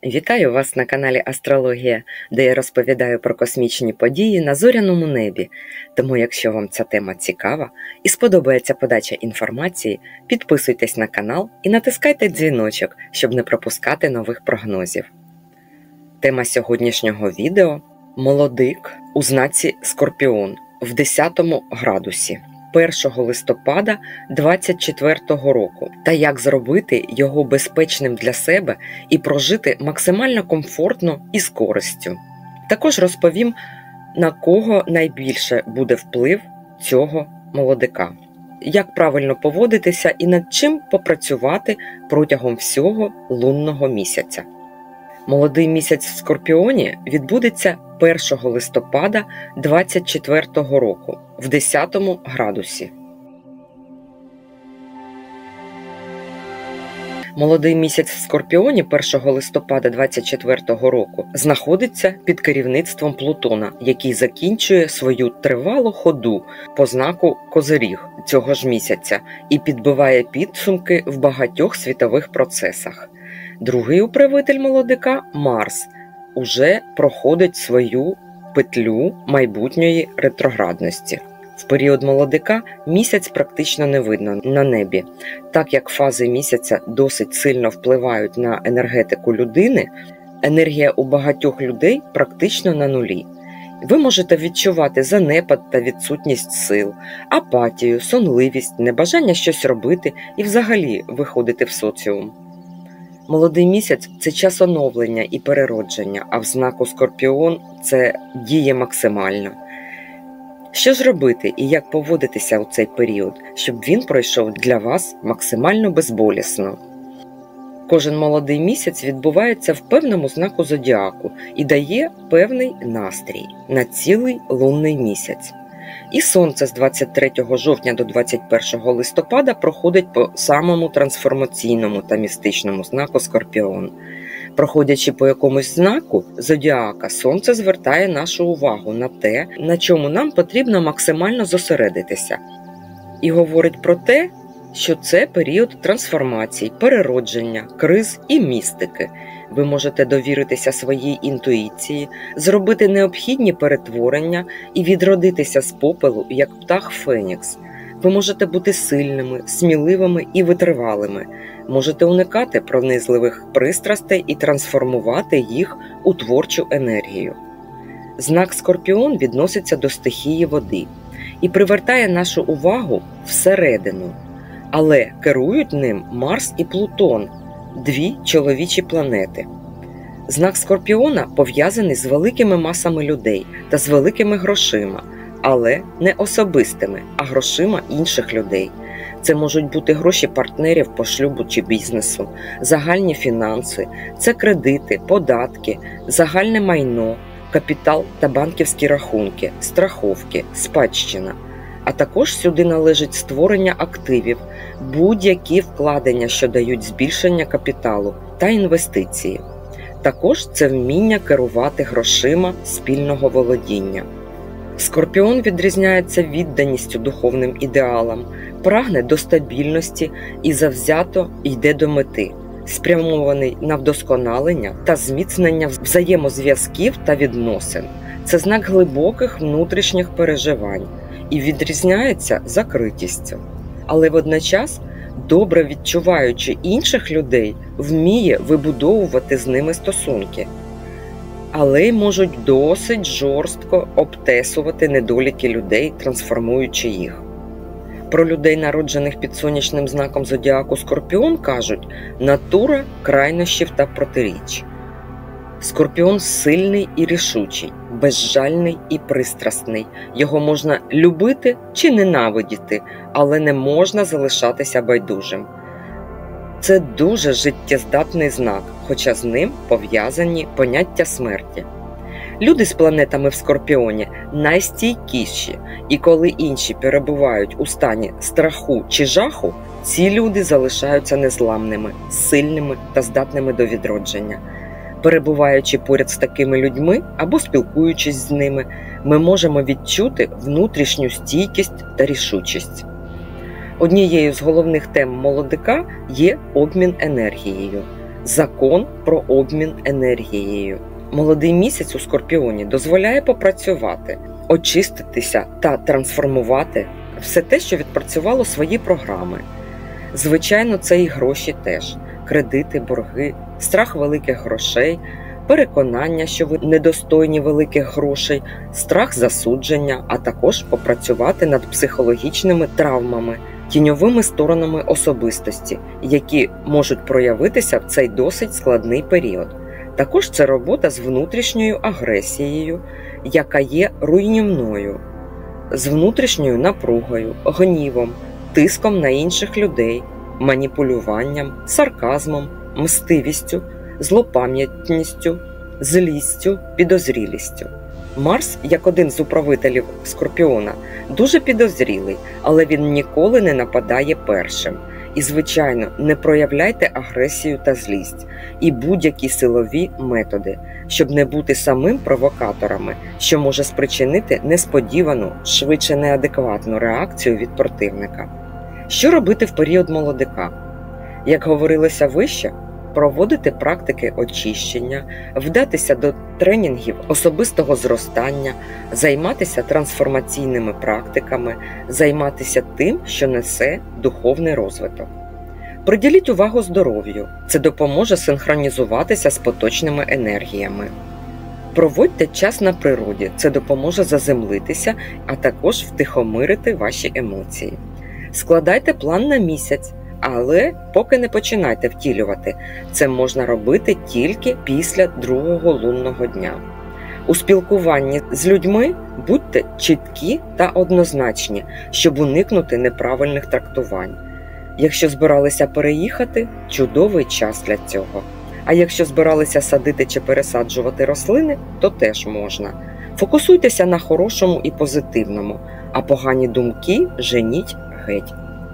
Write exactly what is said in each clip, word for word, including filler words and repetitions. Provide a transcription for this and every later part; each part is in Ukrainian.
Вітаю вас на каналі Астрологія, де я розповідаю про космічні події на зоряному небі. Тому, якщо вам ця тема цікава і сподобається подача інформації, підписуйтесь на канал і натискайте дзвіночок, щоб не пропускати нових прогнозів. Тема сьогоднішнього відео – молодик у знаці Скорпіон в десятому градусі. першого листопада двадцять четвертого року та як зробити його безпечним для себе і прожити максимально комфортно і з користю. Також розповім, на кого найбільше буде вплив цього молодика, як правильно поводитися і над чим попрацювати протягом всього лунного місяця. Молодий місяць в Скорпіоні відбудеться першого листопада двадцять четвертого року в десятому градусі. Молодий місяць в Скорпіоні першого листопада двадцять четвертого року знаходиться під керівництвом Плутона, який закінчує свою тривалу ходу по знаку Козиріг цього ж місяця і підбиває підсумки в багатьох світових процесах. Другий управитель молодика, Марс, уже проходить свою петлю майбутньої ретроградності. В період молодика місяць практично не видно на небі. Так як фази місяця досить сильно впливають на енергетику людини, енергія у багатьох людей практично на нулі. Ви можете відчувати занепад та відсутність сил, апатію, сонливість, небажання щось робити і взагалі виходити в соціум. Молодий місяць – це час оновлення і переродження, а в знаку Скорпіон це діє максимально. Що ж робити і як поводитися у цей період, щоб він пройшов для вас максимально безболісно? Кожен молодий місяць відбувається в певному знаку зодіаку і дає певний настрій на цілий лунний місяць. І Сонце з двадцять третього жовтня до двадцять першого листопада проходить по самому трансформаційному та містичному знаку Скорпіон. Проходячи по якомусь знаку зодіака, Сонце звертає нашу увагу на те, на чому нам потрібно максимально зосередитися. І говорить про те, що це період трансформацій, переродження, криз і містики. Ви можете довіритися своїй інтуїції, зробити необхідні перетворення і відродитися з попелу, як птах Фенікс. Ви можете бути сильними, сміливими і витривалими. Можете уникати пронизливих пристрастей і трансформувати їх у творчу енергію. Знак Скорпіон відноситься до стихії води і привертає нашу увагу всередину. Але керують ним Марс і Плутон – дві чоловічі планети. Знак Скорпіона пов'язаний з великими масами людей та з великими грошима, але не особистими, а грошима інших людей. Це можуть бути гроші партнерів по шлюбу чи бізнесу, загальні фінанси, це кредити, податки, загальне майно, капітал та банківські рахунки, страховки, спадщина. А також сюди належить створення активів, будь-які вкладення, що дають збільшення капіталу та інвестиції. Також це вміння керувати грошима спільного володіння. Скорпіон відрізняється відданістю духовним ідеалам, прагне до стабільності і завзято йде до мети, спрямований на вдосконалення та зміцнення взаємозв'язків та відносин. Це знак глибоких внутрішніх переживань і відрізняється закритістю. Але водночас, добре відчуваючи інших людей, вміє вибудовувати з ними стосунки. Але й можуть досить жорстко обтесувати недоліки людей, трансформуючи їх. Про людей, народжених під сонячним знаком зодіаку Скорпіон, кажуть «натура крайнощів та протиріч». Скорпіон сильний і рішучий, безжальний і пристрасний. Його можна любити чи ненавидіти, але не можна залишатися байдужим. Це дуже життєздатний знак, хоча з ним пов'язані поняття смерті. Люди з планетами в Скорпіоні найстійкіші, і коли інші перебувають у стані страху чи жаху, ці люди залишаються незламними, сильними та здатними до відродження. Перебуваючи поряд з такими людьми або спілкуючись з ними, ми можемо відчути внутрішню стійкість та рішучість. Однією з головних тем молодика є обмін енергією. закон про обмін енергією. Молодий місяць у Скорпіоні дозволяє попрацювати, очиститися та трансформувати все те, що відпрацювало свої програми. Звичайно, це і гроші теж. Кредити, борги, страх великих грошей, переконання, що ви недостойні великих грошей, страх засудження, а також попрацювати над психологічними травмами, тіньовими сторонами особистості, які можуть проявитися в цей досить складний період. Також це робота з внутрішньою агресією, яка є руйнівною, з внутрішньою напругою, гнівом, тиском на інших людей, маніпулюванням, сарказмом, мстивістю, злопам'ятністю, злістю, підозрілістю. Марс, як один з управителів Скорпіона, дуже підозрілий, але він ніколи не нападає першим. І, звичайно, не проявляйте агресію та злість і будь-які силові методи, щоб не бути самим провокаторами, що може спричинити несподівану, швидше неадекватну реакцію від противника. Що робити в період молодика? Як говорилося вище, проводити практики очищення, вдатися до тренінгів особистого зростання, займатися трансформаційними практиками, займатися тим, що несе духовний розвиток. Приділіть увагу здоров'ю, це допоможе синхронізуватися з поточними енергіями. Проводьте час на природі, це допоможе заземлитися, а також втихомирити ваші емоції. Складайте план на місяць, але поки не починайте втілювати. Це можна робити тільки після другого лунного дня. У спілкуванні з людьми будьте чіткі та однозначні, щоб уникнути неправильних трактувань. Якщо збиралися переїхати – чудовий час для цього. А якщо збиралися садити чи пересаджувати рослини, то теж можна. Фокусуйтеся на хорошому і позитивному, а погані думки женіть геть.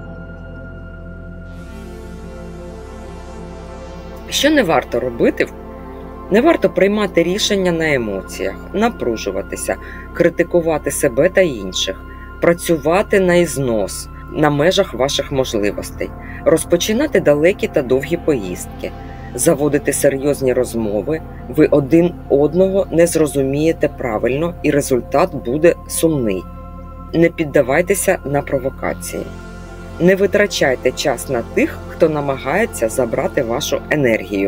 Що не варто робити? Не варто приймати рішення на емоціях, напружуватися, критикувати себе та інших, працювати на ізнос, на межах ваших можливостей, розпочинати далекі та довгі поїздки, заводити серйозні розмови, ви один одного не зрозумієте правильно і результат буде сумний. Не піддавайтеся на провокації. Не витрачайте час на тих, хто намагається забрати вашу енергію.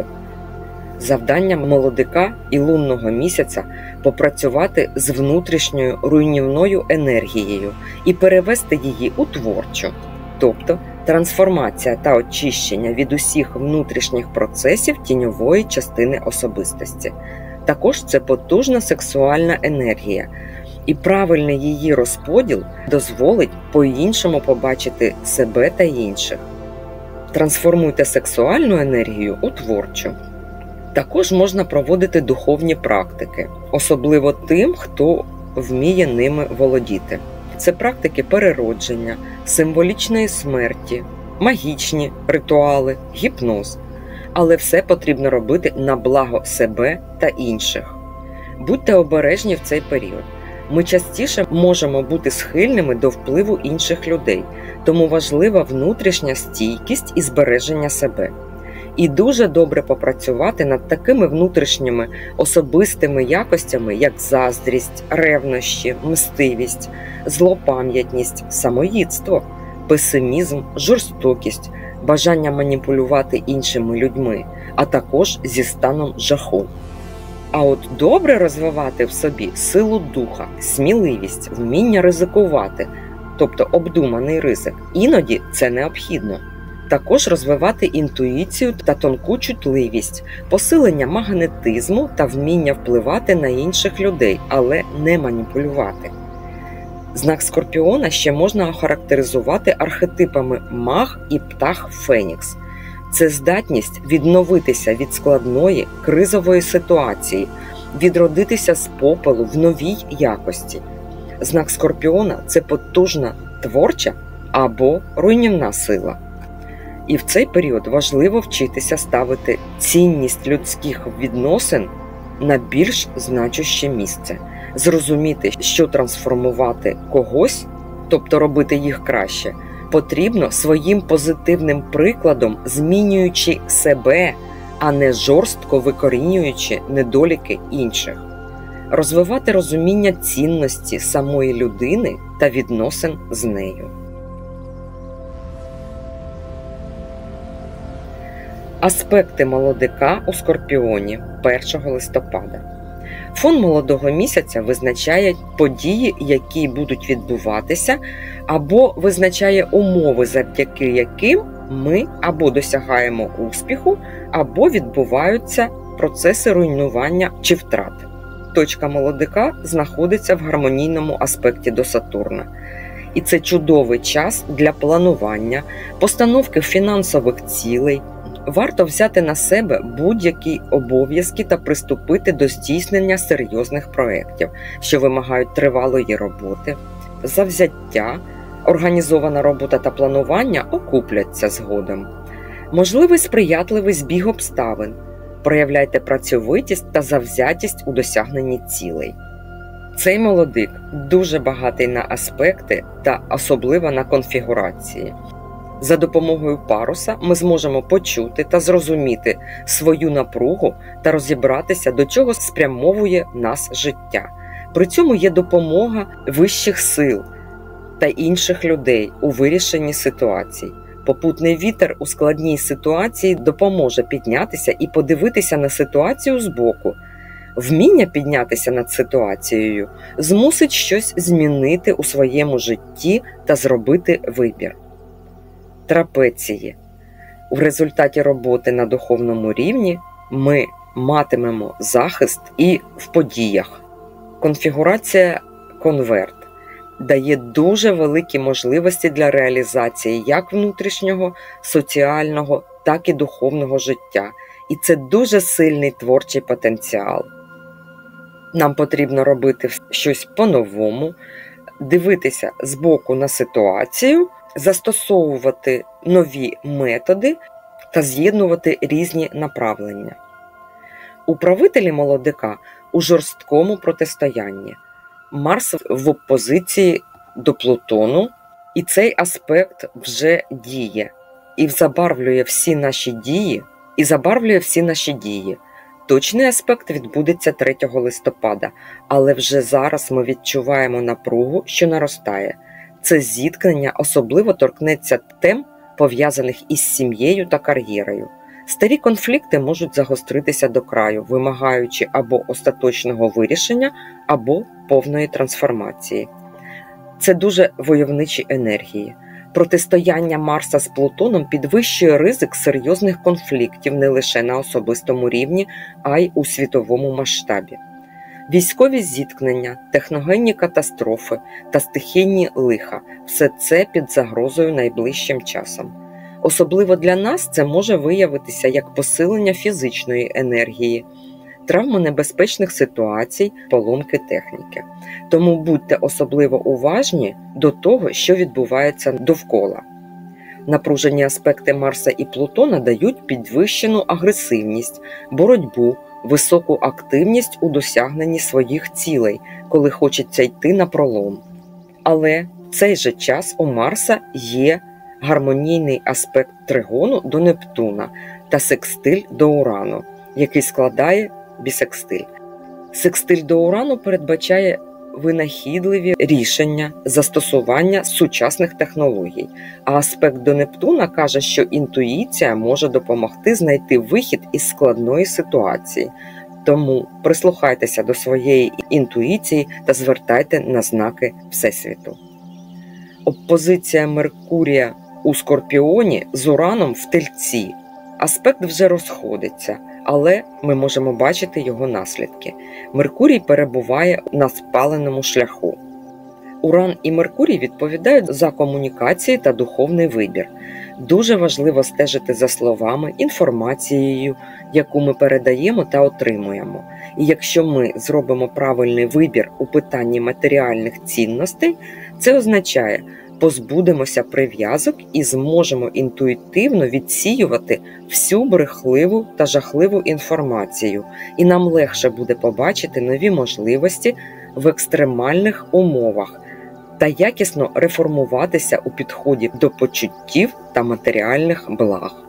Завданням молодика і лунного місяця – попрацювати з внутрішньою руйнівною енергією і перевести її у творчу. Тобто трансформація та очищення від усіх внутрішніх процесів тіньової частини особистості. Також це потужна сексуальна енергія. І правильний її розподіл дозволить по-іншому побачити себе та інших. Трансформуйте сексуальну енергію у творчу. Також можна проводити духовні практики, особливо тим, хто вміє ними володіти. Це практики переродження, символічної смерті, магічні ритуали, гіпноз. Але все потрібно робити на благо себе та інших. Будьте обережні в цей період. Ми частіше можемо бути схильними до впливу інших людей, тому важлива внутрішня стійкість і збереження себе. І дуже добре попрацювати над такими внутрішніми особистими якостями, як заздрість, ревнощі, мстивість, злопам'ятність, самоїдство, песимізм, жорстокість, бажання маніпулювати іншими людьми, а також зі станом жаху. А от добре розвивати в собі силу духа, сміливість, вміння ризикувати, тобто обдуманий ризик, іноді це необхідно. Також розвивати інтуїцію та тонку чутливість, посилення магнетизму та вміння впливати на інших людей, але не маніпулювати. Знак Скорпіона ще можна охарактеризувати архетипами маг і птах Фенікс. Це здатність відновитися від складної, кризової ситуації, відродитися з попелу в новій якості. Знак Скорпіона – це потужна творча або руйнівна сила. І в цей період важливо вчитися ставити цінність людських відносин на більш значуще місце. Зрозуміти, що трансформувати когось, тобто робити їх краще, потрібно своїм позитивним прикладом, змінюючи себе, а не жорстко викорінюючи недоліки інших. Розвивати розуміння цінності самої людини та відносин з нею. Аспекти молодика у Скорпіоні першого листопада. Фон молодого місяця визначає події, які будуть відбуватися, або визначає умови, завдяки яким ми або досягаємо успіху, або відбуваються процеси руйнування чи втрати. Точка молодика знаходиться в гармонійному аспекті до Сатурна. І це чудовий час для планування, постановки фінансових цілей. Варто взяти на себе будь-які обов'язки та приступити до здійснення серйозних проєктів, що вимагають тривалої роботи. Завзяття, організована робота та планування окупляться згодом. Можливий сприятливий збіг обставин. Проявляйте працьовитість та завзятість у досягненні цілей. Цей молодик дуже багатий на аспекти та особливо на конфігурації. За допомогою паруса ми зможемо почути та зрозуміти свою напругу та розібратися, до чого спрямовує нас життя. При цьому є допомога вищих сил та інших людей у вирішенні ситуацій. Попутний вітер у складній ситуації допоможе піднятися і подивитися на ситуацію збоку. Вміння піднятися над ситуацією змусить щось змінити у своєму житті та зробити вибір. Трапеції. У результаті роботи на духовному рівні ми матимемо захист і в подіях. Конфігурація конверт дає дуже великі можливості для реалізації як внутрішнього, соціального, так і духовного життя. І це дуже сильний творчий потенціал. Нам потрібно робити щось по-новому, дивитися збоку на ситуацію, застосовувати нові методи та з'єднувати різні направлення. Управителі молодика у жорсткому протистоянні. Марс в опозиції до Плутону, і цей аспект вже діє, і забарвлює всі наші дії, і забарвлює всі наші дії. Точний аспект відбудеться третього листопада, але вже зараз ми відчуваємо напругу, що наростає. Це зіткнення особливо торкнеться тем, пов'язаних із сім'єю та кар'єрою. Старі конфлікти можуть загостритися до краю, вимагаючи або остаточного вирішення, або повної трансформації. Це дуже войовничі енергії. Протистояння Марса з Плутоном підвищує ризик серйозних конфліктів не лише на особистому рівні, а й у світовому масштабі. Військові зіткнення, техногенні катастрофи та стихійні лиха – все це під загрозою найближчим часом. Особливо для нас це може виявитися як посилення фізичної енергії, травми небезпечних ситуацій, поломки техніки. Тому будьте особливо уважні до того, що відбувається довкола. Напружені аспекти Марса і Плутона дають підвищену агресивність, боротьбу, високу активність у досягненні своїх цілей, коли хочеться йти на пролом. Але в цей же час у Марса є гармонійний аспект тригону до Нептуна та секстиль до Урану, який складає бісекстиль. Секстиль до Урану передбачає винахідливі рішення, застосування сучасних технологій, а аспект до Нептуна каже, що інтуїція може допомогти знайти вихід із складної ситуації. Тому прислухайтеся до своєї інтуїції та звертайте на знаки Всесвіту. Опозиція Меркурія у Скорпіоні з Ураном в Тельці. Аспект вже розходиться, але ми можемо бачити його наслідки. Меркурій перебуває на спаленому шляху. Уран і Меркурій відповідають за комунікації та духовний вибір. Дуже важливо стежити за словами, інформацією, яку ми передаємо та отримуємо. І якщо ми зробимо правильний вибір у питанні матеріальних цінностей, це означає, позбудемося прив'язок і зможемо інтуїтивно відсіювати всю брехливу та жахливу інформацію, і нам легше буде побачити нові можливості в екстремальних умовах та якісно реформуватися у підході до почуттів та матеріальних благ.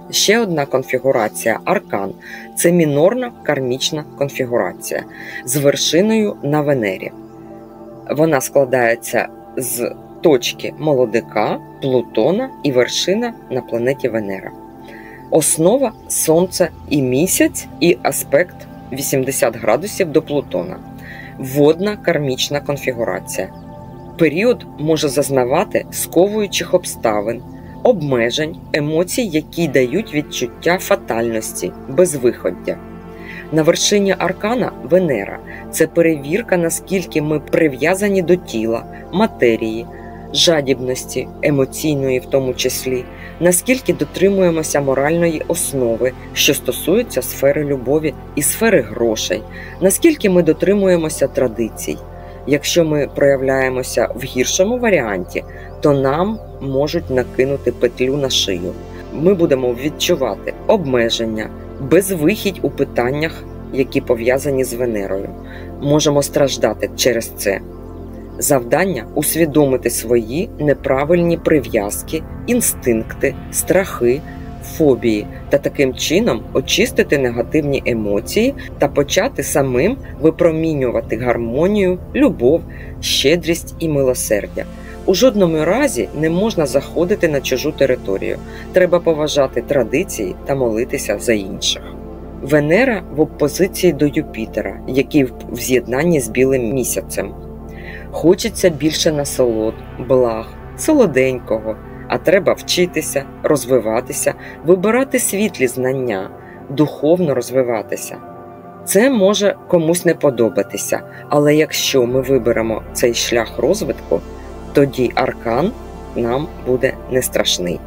Ще одна конфігурація – аркан. Це мінорна кармічна конфігурація з вершиною на Венері. Вона складається з точки молодика, Плутона і вершина на планеті Венера. Основа – Сонце і Місяць і аспект вісімдесят градусів до Плутона. Водна кармічна конфігурація. Період може зазнавати сковуючих обставин, обмежень, емоцій, які дають відчуття фатальності, безвиходя. На вершині аркана – Венера. Це перевірка, наскільки ми прив'язані до тіла, матерії, жадібності, емоційної в тому числі, наскільки дотримуємося моральної основи, що стосується сфери любові і сфери грошей, наскільки ми дотримуємося традицій. Якщо ми проявляємося в гіршому варіанті, то нам можуть накинути петлю на шию. Ми будемо відчувати обмеження, безвихідь у питаннях, які пов'язані з Венерою. Можемо страждати через це. Завдання – усвідомити свої неправильні прив'язки, інстинкти, страхи, фобії та таким чином очистити негативні емоції та почати самим випромінювати гармонію, любов, щедрість і милосердя. У жодному разі не можна заходити на чужу територію. Треба поважати традиції та молитися за інших. Венера в опозиції до Юпітера, який в з'єднанні з білим місяцем. Хочеться більше насолод, благ, солоденького, а треба вчитися, розвиватися, вибирати світлі знання, духовно розвиватися. Це може комусь не подобатися, але якщо ми виберемо цей шлях розвитку, тоді аркан нам буде не страшний.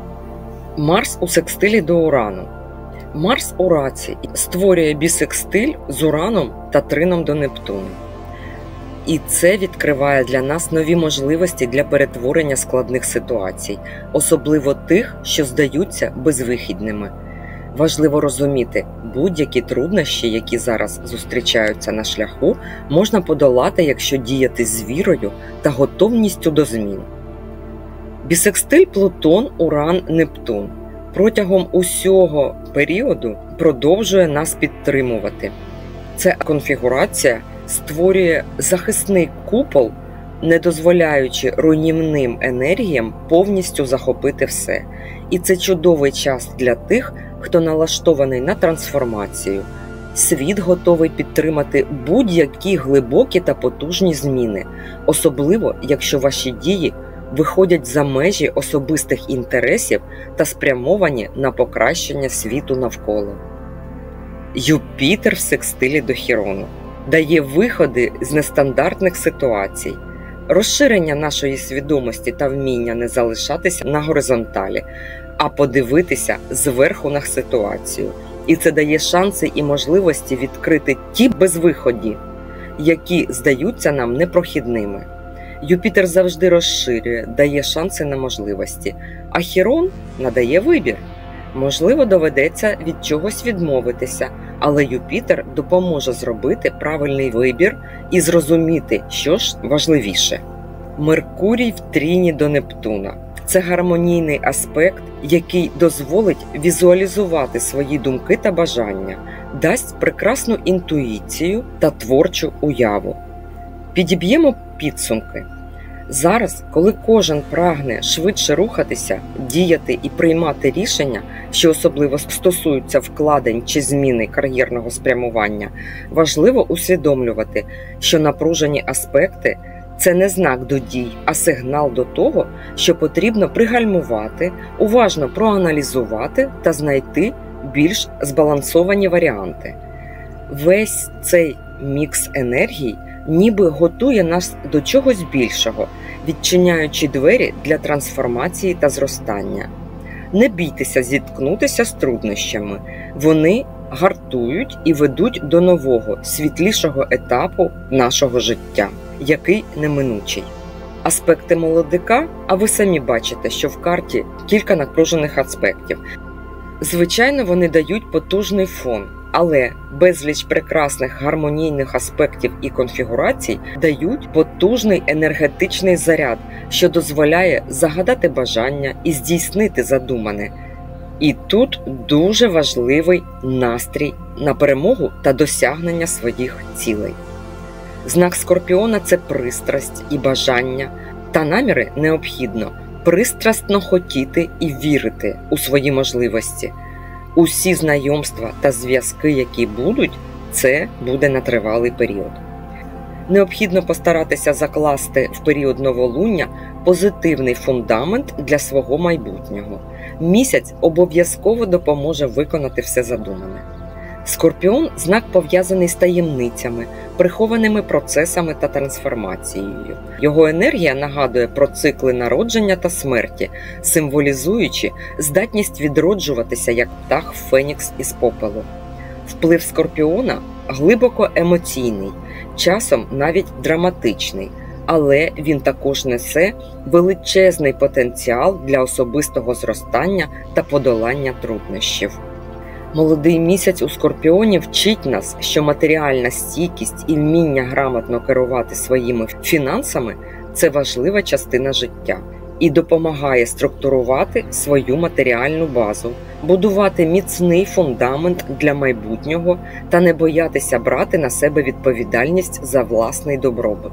Марс у секстилі до Урану. Марс у Раці створює бісекстиль з Ураном та трином до Нептуну. І це відкриває для нас нові можливості для перетворення складних ситуацій, особливо тих, що здаються безвихідними. Важливо розуміти, будь-які труднощі, які зараз зустрічаються на шляху, можна подолати, якщо діяти з вірою та готовністю до змін. Бісекстиль Плутон, Уран, Нептун протягом усього періоду продовжує нас підтримувати. Ця конфігурація створює захисний купол, не дозволяючи руйнівним енергіям повністю захопити все. І це чудовий час для тих, хто налаштований на трансформацію. Світ готовий підтримати будь-які глибокі та потужні зміни, особливо, якщо ваші дії виходять за межі особистих інтересів та спрямовані на покращення світу навколо. Юпітер в секстилі до Хірону дає виходи з нестандартних ситуацій, розширення нашої свідомості та вміння не залишатися на горизонталі, а подивитися зверху на ситуацію. І це дає шанси і можливості відкрити ті безвиході, які здаються нам непрохідними. Юпітер завжди розширює, дає шанси на можливості, а Хірон надає вибір. Можливо, доведеться від чогось відмовитися, але Юпітер допоможе зробити правильний вибір і зрозуміти, що ж важливіше. Меркурій в тріні до Нептуна. Це гармонійний аспект, який дозволить візуалізувати свої думки та бажання, дасть прекрасну інтуїцію та творчу уяву. Підіб'ємо підсумки. Зараз, коли кожен прагне швидше рухатися, діяти і приймати рішення, що особливо стосуються вкладень чи зміни кар'єрного спрямування, важливо усвідомлювати, що напружені аспекти – це не знак до дій, а сигнал до того, що потрібно пригальмувати, уважно проаналізувати та знайти більш збалансовані варіанти. Весь цей мікс енергій ніби готує нас до чогось більшого, відчиняючи двері для трансформації та зростання. Не бійтеся зіткнутися з труднощами. Вони гартують і ведуть до нового, світлішого етапу нашого життя, який неминучий. Аспекти молодика, а ви самі бачите, що в карті кілька напружених аспектів. Звичайно, вони дають потужний фон, але безліч прекрасних гармонійних аспектів і конфігурацій дають потужний енергетичний заряд, що дозволяє загадати бажання і здійснити задумане. І тут дуже важливий настрій на перемогу та досягнення своїх цілей. Знак Скорпіона – це пристрасть і бажання, та наміри необхідно пристрастно хотіти і вірити у свої можливості. Усі знайомства та зв'язки, які будуть, це буде на тривалий період. Необхідно постаратися закласти в період новолуння позитивний фундамент для свого майбутнього. Місяць обов'язково допоможе виконати все задумане. Скорпіон – знак пов'язаний з таємницями, прихованими процесами та трансформацією. Його енергія нагадує про цикли народження та смерті, символізуючи здатність відроджуватися як птах Фенікс із попелу. Вплив Скорпіона глибоко емоційний, часом навіть драматичний, але він також несе величезний потенціал для особистого зростання та подолання труднощів. Молодий місяць у Скорпіоні вчить нас, що матеріальна стійкість і вміння грамотно керувати своїми фінансами – це важлива частина життя і допомагає структурувати свою матеріальну базу, будувати міцний фундамент для майбутнього та не боятися брати на себе відповідальність за власний добробут.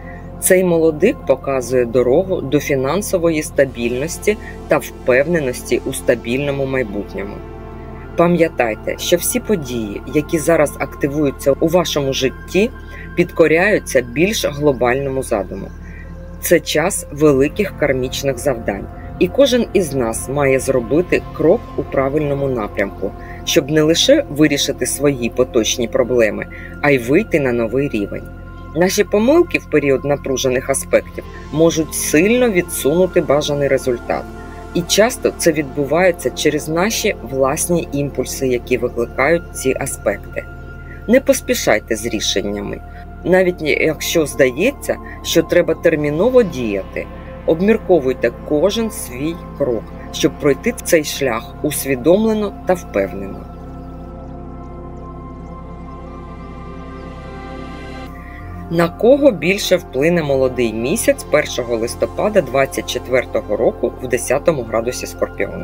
Цей молодик показує дорогу до фінансової стабільності та впевненості у стабільному майбутньому. Пам'ятайте, що всі події, які зараз активуються у вашому житті, підкоряються більш глобальному задуму. Це час великих кармічних завдань, і кожен із нас має зробити крок у правильному напрямку, щоб не лише вирішити свої поточні проблеми, а й вийти на новий рівень. Наші помилки в період напружених аспектів можуть сильно відсунути бажаний результат. І часто це відбувається через наші власні імпульси, які викликають ці аспекти. Не поспішайте з рішеннями. Навіть якщо здається, що треба терміново діяти, обмірковуйте кожен свій крок, щоб пройти цей шлях усвідомлено та впевнено. На кого більше вплине молодий місяць першого листопада двадцять четвертого року в десятому градусі Скорпіона?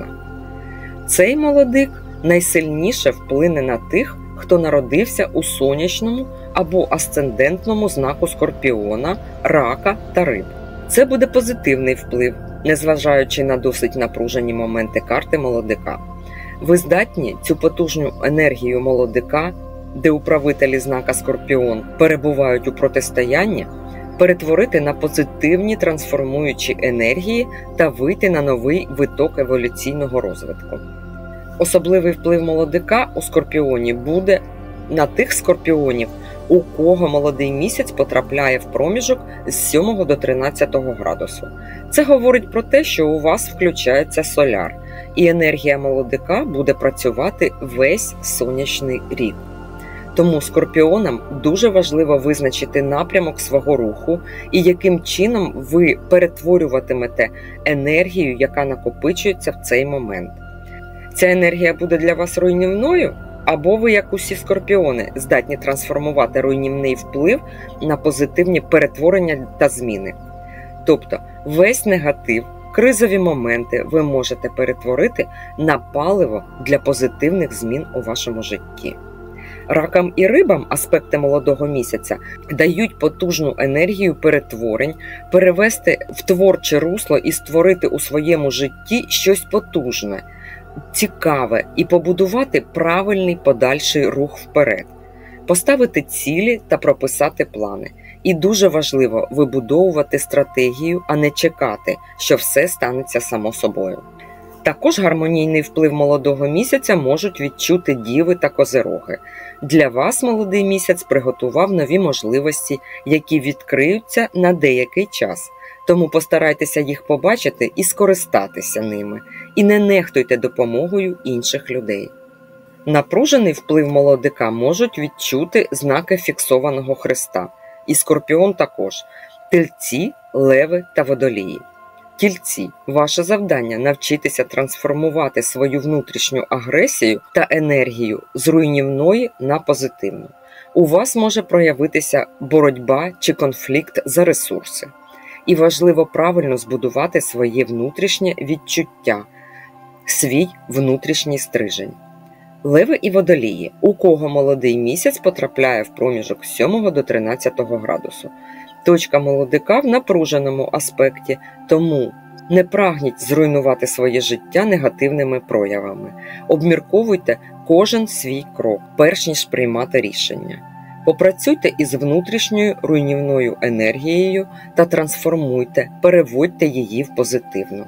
Цей молодик найсильніше вплине на тих, хто народився у сонячному або асцендентному знаку Скорпіона, Рака та Риб. Це буде позитивний вплив, незважаючи на досить напружені моменти карти молодика. Ви здатні цю потужну енергію молодика, де управителі знака Скорпіон перебувають у протистоянні, перетворити на позитивні трансформуючі енергії та вийти на новий виток еволюційного розвитку. Особливий вплив молодика у Скорпіоні буде на тих скорпіонів, у кого молодий місяць потрапляє в проміжок з сьомого до тринадцятого градусу. Це говорить про те, що у вас включається соляр, і енергія молодика буде працювати весь сонячний рік. Тому скорпіонам дуже важливо визначити напрямок свого руху і яким чином ви перетворюватимете енергію, яка накопичується в цей момент. Ця енергія буде для вас руйнівною, або ви, як усі скорпіони, здатні трансформувати руйнівний вплив на позитивні перетворення та зміни. Тобто весь негатив, кризові моменти ви можете перетворити на паливо для позитивних змін у вашому житті. Ракам і рибам аспекти молодого місяця дають потужну енергію перетворень, перевести в творче русло і створити у своєму житті щось потужне, цікаве і побудувати правильний подальший рух вперед, поставити цілі та прописати плани. І дуже важливо вибудовувати стратегію, а не чекати, що все станеться само собою. Також гармонійний вплив молодого місяця можуть відчути діви та козироги. Для вас молодий місяць приготував нові можливості, які відкриються на деякий час. Тому постарайтеся їх побачити і скористатися ними. І не нехтуйте допомогою інших людей. Напружений вплив молодика можуть відчути знаки фіксованого хреста. І скорпіон також – тельці, леви та водолії. Тільці, ваше завдання – навчитися трансформувати свою внутрішню агресію та енергію з руйнівної на позитивну. У вас може проявитися боротьба чи конфлікт за ресурси. І важливо правильно збудувати своє внутрішнє відчуття, свій внутрішній стрижень. Леви і водолії, у кого молодий місяць потрапляє в проміжок з сьомого до тринадцятого градусу. Точка молодика в напруженому аспекті, тому не прагніть зруйнувати своє життя негативними проявами. Обмірковуйте кожен свій крок, перш ніж приймати рішення. Попрацюйте із внутрішньою руйнівною енергією та трансформуйте, переводьте її в позитивну.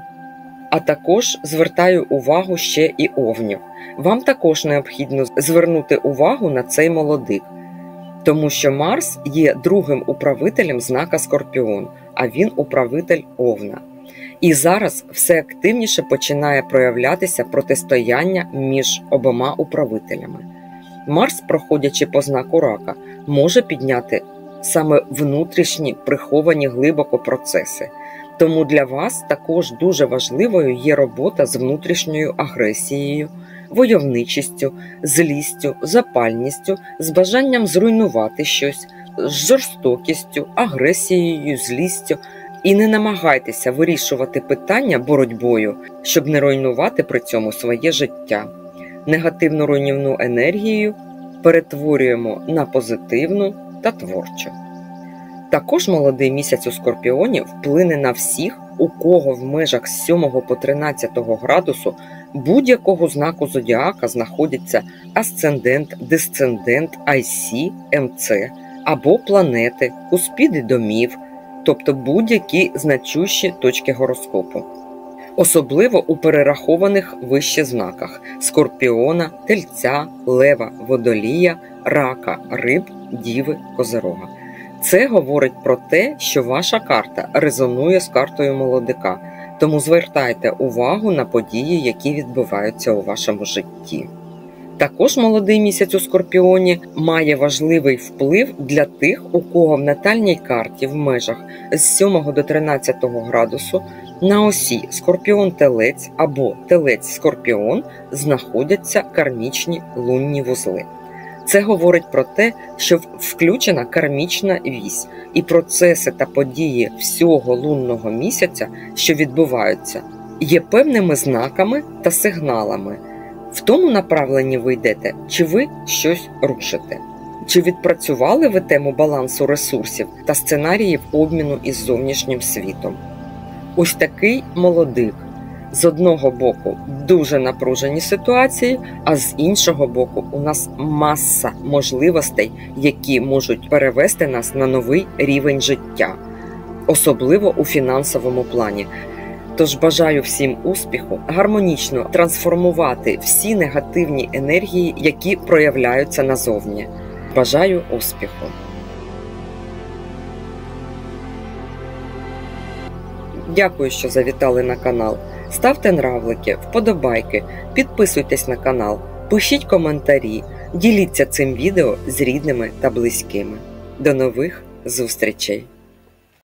А також звертаю увагу ще і овнів. Вам також необхідно звернути увагу на цей молодик, тому що Марс є другим управителем знака Скорпіон, а він управитель Овна. І зараз все активніше починає проявлятися протистояння між обома управителями. Марс, проходячи по знаку Рака, може підняти саме внутрішні, приховані глибоко процеси. Тому для вас також дуже важливою є робота з внутрішньою агресією, войовничістю, злістю, запальністю, з бажанням зруйнувати щось, з жорстокістю, агресією, злістю. І не намагайтеся вирішувати питання боротьбою, щоб не руйнувати при цьому своє життя. Негативну руйнівну енергію перетворюємо на позитивну та творчу. Також молодий місяць у Скорпіоні вплине на всіх, у кого в межах з сьомого по тринадцятого градусу будь-якого знаку зодіака знаходяться асцендент, десцендент, Айсі, МЦ або планети, куспіди домів, тобто будь-які значущі точки гороскопу. Особливо у перерахованих вище знаках – Скорпіона, Тельця, Лева, Водолія, Рака, Риб, Діви, Козирога. Це говорить про те, що ваша карта резонує з картою молодика, тому звертайте увагу на події, які відбуваються у вашому житті. Також молодий місяць у Скорпіоні має важливий вплив для тих, у кого в натальній карті в межах з сьомого до тринадцятого градусу на осі Скорпіон-Телець або Телець-Скорпіон знаходяться кармічні лунні вузли. Це говорить про те, що включена кармічна вісь, і процеси та події всього лунного місяця, що відбуваються, є певними знаками та сигналами. В тому направленні ви йдете, чи ви щось рушите. Чи відпрацювали ви тему балансу ресурсів та сценаріїв обміну із зовнішнім світом? Ось такий молодик. З одного боку дуже напружені ситуації, а з іншого боку у нас маса можливостей, які можуть перевести нас на новий рівень життя, особливо у фінансовому плані. Тож бажаю всім успіху, гармонічно трансформувати всі негативні енергії, які проявляються назовні. Бажаю успіху! Дякую, що завітали на канал. Ставте нравлики, вподобайки, підписуйтесь на канал, пишіть коментарі, діліться цим відео з рідними та близькими. До нових зустрічей!